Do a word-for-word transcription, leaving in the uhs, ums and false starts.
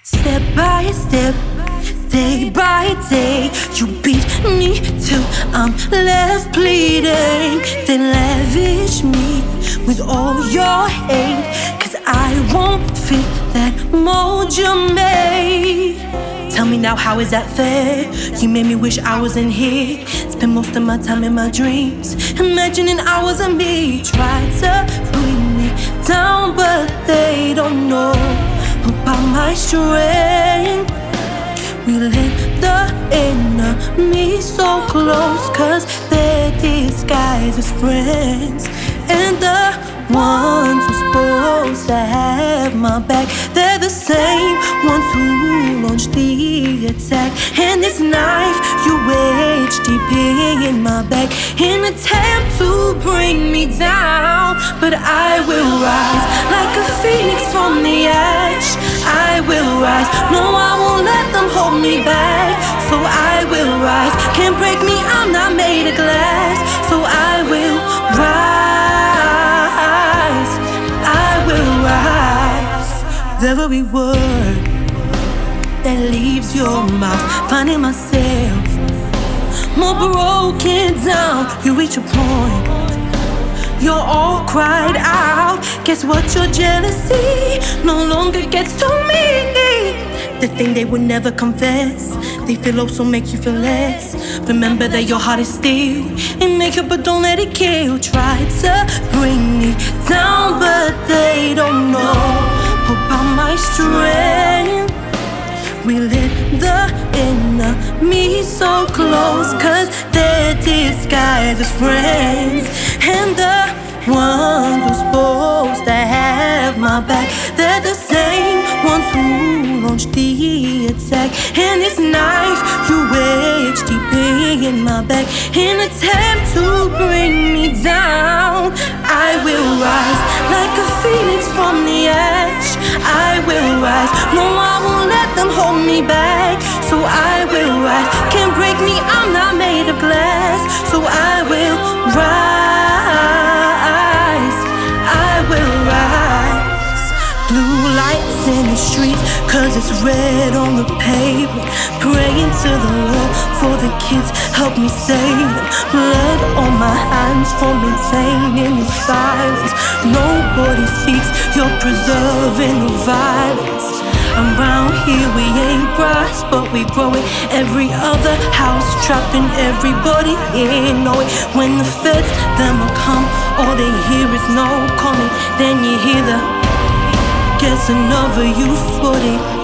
Step by step, day by day, you beat me till I'm left bleeding. Then lavish me with all your hate, cause I won't fit that mold you made. Tell me now, how is that fair? You made me wish I was in here. Spend most of my time in my dreams, imagining hours of me. Try to bring me down, but they don't know about my strength. We let the enemy so close, cause they're disguised as friends. And the ones who's supposed to have my back, they're the same ones who launched the attack. And this knife you wedge deep in my back, in attempt to bring me down. But I will rise like a phoenix from the ash. I will rise, no, I won't let them hold me back. So I will rise, can't break me, I'm not made of glass. So I will rise, I will rise. Every word that leaves your mouth, finding myself more broken down. You reach a point, you're all cried out. Guess what? Your jealousy no longer gets to me. The thing they would never confess, they feel also make you feel less. Remember that your heart is steel, and make it, but don't let it kill. Try to bring me down, but they don't know about my strength. We let the enemy so close, cause they're disguised as friends. And the ones who's supposed to have my back, they're the same ones who launched the attack. And this knife you wedge deep in my back, in attempt to bring me down. I will rise like a phoenix from the ash. I will rise, no, I won't let them hold me back. So I will rise, can't break me, I'm not made of glass. So I will rise, I will rise. Blue lights in the streets, cause it's red on the pavement. Praying to the Lord for the kids, help me save them. Blood on my hands for maintaining the silence. Nobody speaks, you're preserving the violence. Around here we ain't grass, but we grow it. Every other house trapped and everybody in know it. When the feds, them will come, all they hear is no comment. Then you hear the, guess another youth body.